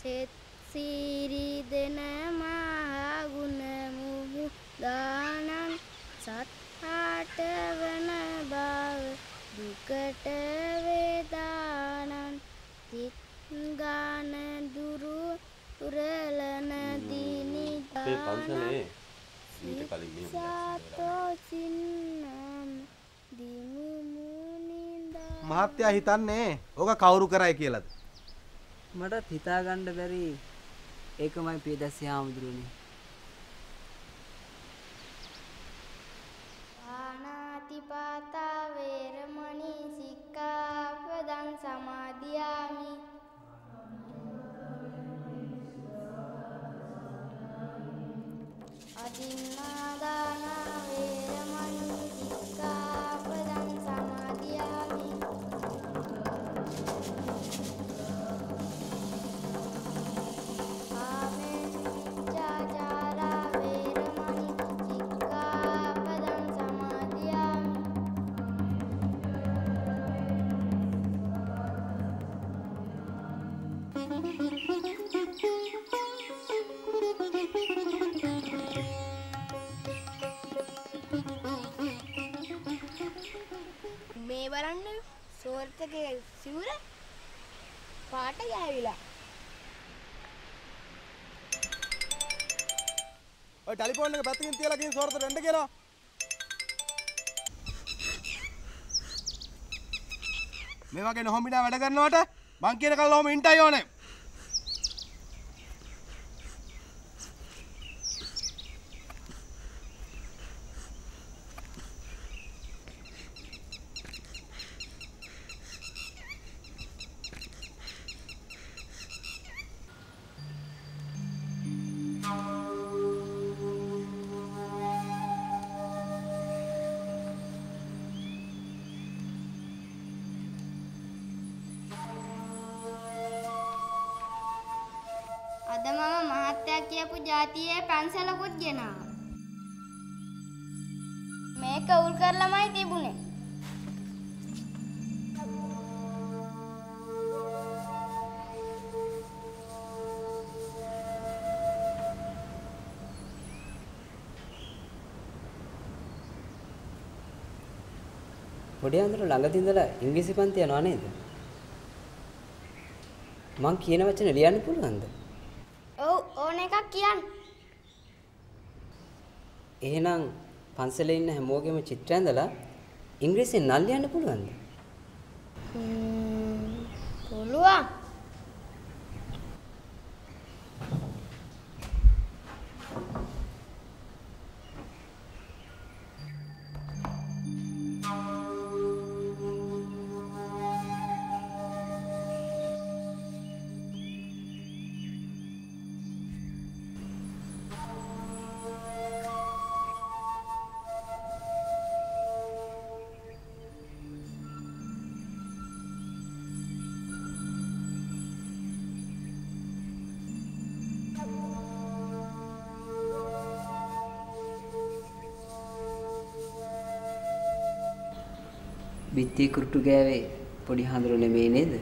සෙත් සීරි දෙන මහා ගුණ මුහු දානං සත්හාට වන බව දුකට වේදානං තිත් ගාන දුරු උරලන දිනිදානං මීට කලින් මේ සාතෝ සින්නම් දිමුමුනින්දා මහත්තයා හිතන්නේ ඕක කවුරු කරයි කියලාද? මටත් හිතා ගන්න බැරි ඒකමයි පියදැසි හාමුදුරුවනේ. පාණාතිපාතා වේරමණී සික්ඛාපදං සමාදියාමි. අදින්නාදාන වේරමණී සික්ඛාපදං සමාදියාමි. ආමේචාචාරා වේරමණී සික්ඛාපදං සමාදියාමි. මේ බලන්න සෝර්තකේ සිවුර පාට ගෑවිලා. ඔය ටෙලිෆෝන් එක පැත්තකින් තියලා ගිහින් සෝරතට එන්න කියනවා. මේ වගේ නොහොඹිනා වැඩ කරනවට මං කියන කල් ඔහොම ඉන්ටයි ඕනේ. අද මම මහත්තයා කියපු જાතියේ පන්සලකුත් ගෙනාවා. මේක උල් කරලාමයි තිබුණේ. පොඩි අඳුර ළඟදී ඉඳලා ඉංග්‍රීසි පන්ති යනවා නේද? මං කියන වචන ලියන්න පුළුවන්ද? ඔව් ඕන එකක් කියන්න. එහෙනම් පන්සලේ ඉන්න හැමෝගෙම චිත්‍ර ඇඳලා ඉංග්‍රීසියෙන් නල් ලියන්න පුළුවන්ද? පුළුවන්. බිත්ති කුරුටු ගෑවේ පොඩි හඳුරු නෙමෙයි නේද?